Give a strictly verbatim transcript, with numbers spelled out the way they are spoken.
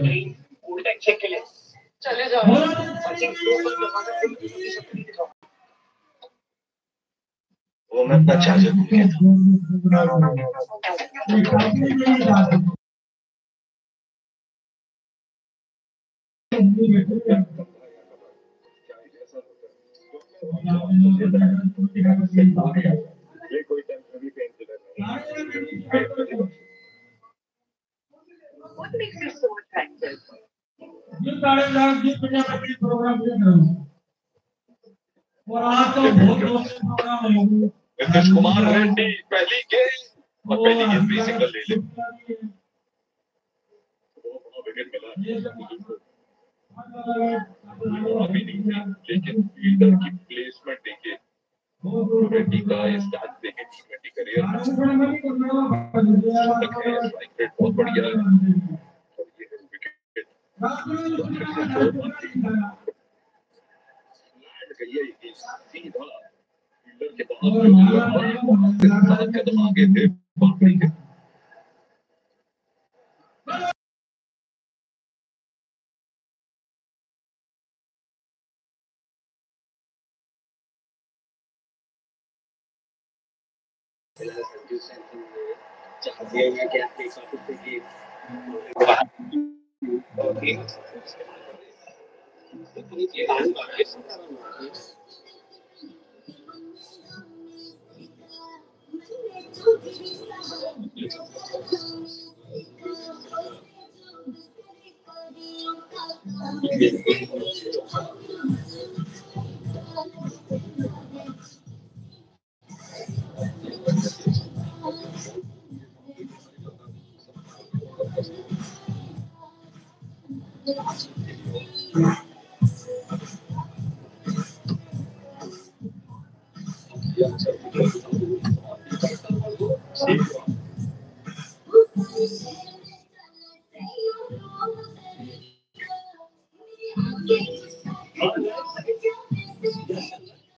Check के लिए चले जाओ। वो मैं अपना चार्जर भूल गया था। ये कोई टेम्पररी पेन किलर नहीं। What makes you so attractive? जिस साढ़े लाख जिस प्रजापति प्रोग्राम देख रहे हो और आज तो बहुत बहुत प्रोग्राम है। नीतीश कुमार रेड्डी पहली गेंद और पहली गेंद भी सिंगल ले ले। विकेट मिला अभी नहीं थी, लेकिन फील्डर की प्लेसमेंट देखिए, रेड्डी का स्टार्ट देखें टी ट्वेंटी करियर में, स्ट्राइक रेट बहुत बढ़िया है और ये है विकेट। सीधा फील्डर के बाद सात कदम आगे थे बाउंड्री के।